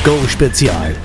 Go Spezial.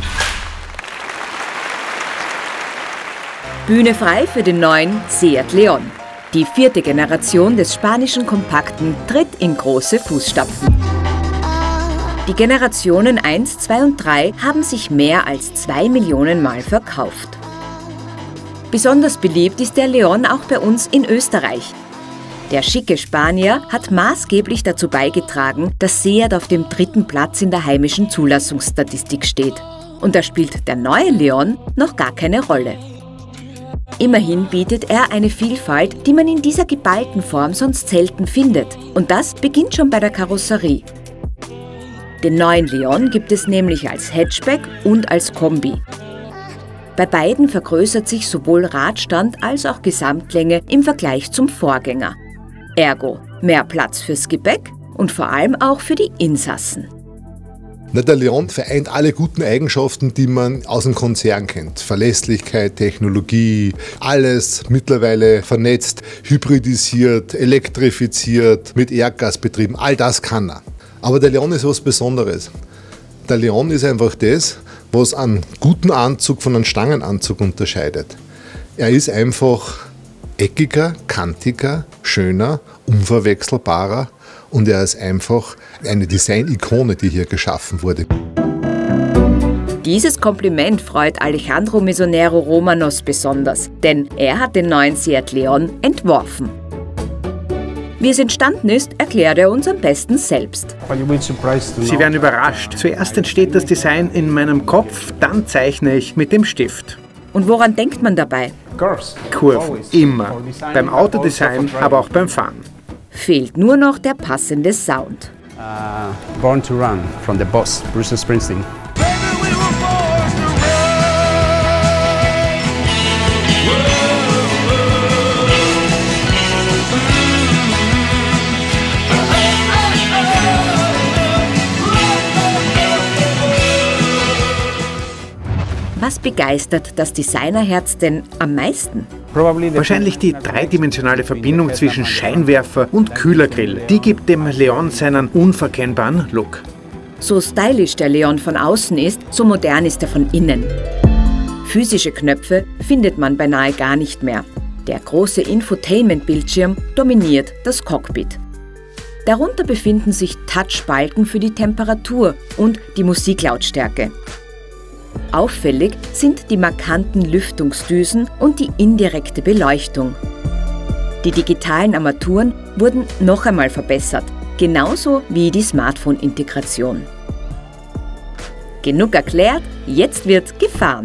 Bühne frei für den neuen Seat León. Die 4. Generation des spanischen Kompakten tritt in große Fußstapfen. Die Generationen 1, 2 und 3 haben sich mehr als 2 Millionen Mal verkauft. Besonders beliebt ist der León auch bei uns in Österreich. Der schicke Spanier hat maßgeblich dazu beigetragen, dass Seat auf dem 3. Platz in der heimischen Zulassungsstatistik steht. Und da spielt der neue León noch gar keine Rolle. Immerhin bietet er eine Vielfalt, die man in dieser geballten Form sonst selten findet. Und das beginnt schon bei der Karosserie. Den neuen León gibt es nämlich als Hatchback und als Kombi. Bei beiden vergrößert sich sowohl Radstand als auch Gesamtlänge im Vergleich zum Vorgänger. Ergo mehr Platz fürs Gepäck und vor allem auch für die Insassen. Der León vereint alle guten Eigenschaften, die man aus dem Konzern kennt. Verlässlichkeit, Technologie, alles mittlerweile vernetzt, hybridisiert, elektrifiziert, mit Erdgas betrieben. All das kann er. Aber der León ist was Besonderes. Der León ist einfach das, was einen guten Anzug von einem Stangenanzug unterscheidet. Er ist einfach eckiger, kantiger, schöner, unverwechselbarer und er ist einfach eine Design-Ikone, die hier geschaffen wurde. Dieses Kompliment freut Alejandro Mesonero Romanos besonders, denn er hat den neuen Seat León entworfen. Wie es entstanden ist, erklärt er uns am besten selbst. Sie werden überrascht. Zuerst entsteht das Design in meinem Kopf, dann zeichne ich mit dem Stift. Und woran denkt man dabei? Kurven, immer. Beim Autodesign, aber auch beim Fahren. Fehlt nur noch der passende Sound. Born to Run from the Boss, Bruce Springsteen. Was begeistert das Designerherz denn am meisten? Wahrscheinlich die dreidimensionale Verbindung zwischen Scheinwerfer und Kühlergrill. Die gibt dem León seinen unverkennbaren Look. So stylisch der León von außen ist, so modern ist er von innen. Physische Knöpfe findet man beinahe gar nicht mehr. Der große Infotainment-Bildschirm dominiert das Cockpit. Darunter befinden sich Touchbalken für die Temperatur und die Musiklautstärke. Auffällig sind die markanten Lüftungsdüsen und die indirekte Beleuchtung. Die digitalen Armaturen wurden noch einmal verbessert, genauso wie die Smartphone-Integration. Genug erklärt, jetzt wird gefahren.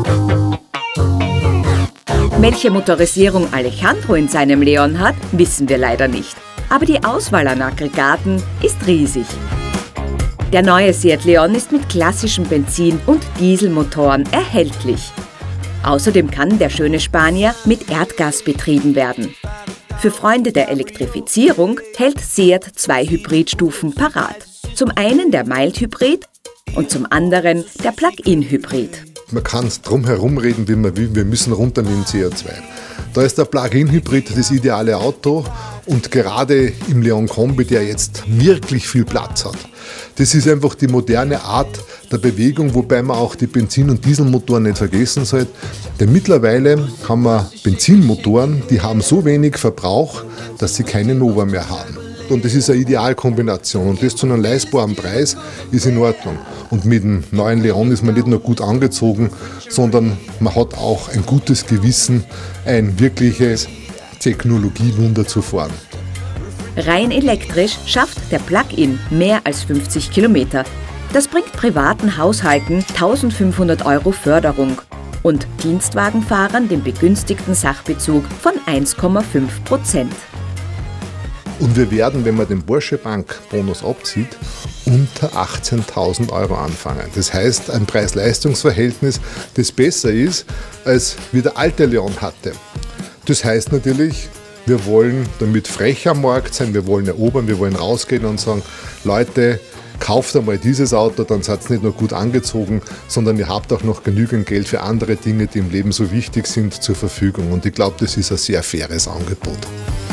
Welche Motorisierung Alejandro in seinem León hat, wissen wir leider nicht. Aber die Auswahl an Aggregaten ist riesig. Der neue Seat León ist mit klassischen Benzin- und Dieselmotoren erhältlich. Außerdem kann der schöne Spanier mit Erdgas betrieben werden. Für Freunde der Elektrifizierung hält Seat 2 Hybridstufen parat. Zum einen der Mild-Hybrid und zum anderen der Plug-in-Hybrid. Man kann es drum herum reden, wie man will, wir müssen runter mit dem CO2. Da ist der Plug-in-Hybrid das ideale Auto und gerade im León Kombi, der jetzt wirklich viel Platz hat. Das ist einfach die moderne Art der Bewegung, wobei man auch die Benzin- und Dieselmotoren nicht vergessen sollte. Denn mittlerweile haben wir Benzinmotoren, die haben so wenig Verbrauch, dass sie keine Nova mehr haben. Und das ist eine Idealkombination und das zu einem leistbaren Preis ist in Ordnung. Und mit dem neuen León ist man nicht nur gut angezogen, sondern man hat auch ein gutes Gewissen, ein wirkliches Technologiewunder zu fahren. Rein elektrisch schafft der Plug-in mehr als 50 Kilometer. Das bringt privaten Haushalten 1.500 € Förderung und Dienstwagenfahrern den begünstigten Sachbezug von 1,5%. Und wir werden, wenn man den Porsche Bank Bonus abzieht, unter 18.000 € anfangen. Das heißt, ein Preis-Leistungs-Verhältnis, das besser ist, als wie der alte León hatte. Das heißt natürlich, wir wollen damit frech am Markt sein, wir wollen erobern, wir wollen rausgehen und sagen, Leute, kauft einmal dieses Auto, dann seid ihr nicht nur gut angezogen, sondern ihr habt auch noch genügend Geld für andere Dinge, die im Leben so wichtig sind, zur Verfügung. Und ich glaube, das ist ein sehr faires Angebot.